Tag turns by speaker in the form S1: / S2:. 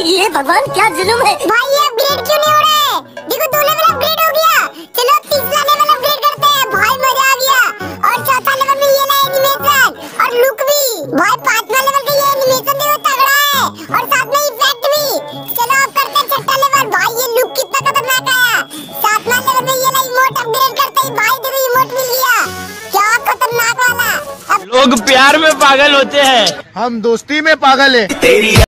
S1: ये भगवान क्या जुल्म है।
S2: भाई ये अपग्रेड क्यों नहीं हो रहा है? देखो 2 लेवल अपग्रेड हो गया। चलो अब तीसरा लेवल अपग्रेड करते हैं। भाई मजा आ गया। और चौथा लेवल में ये नया एनिमेशन और लुक भी। भाई 5वां लेवल का ये एनिमेशन देखो तगड़ा है और साथ में इफेक्ट भी। चलो अब करते हैं 6ठा लेवल। भाई ये लुक कितना खतरनाक है। 7वां लेवल में ये नया इमोट अपग्रेड करते ही भाई देखो इमोट मिल गया। क्या खतरनाक वाला।
S3: लोग प्यार में पागल होते हैं,
S4: हम दोस्ती में पागल है।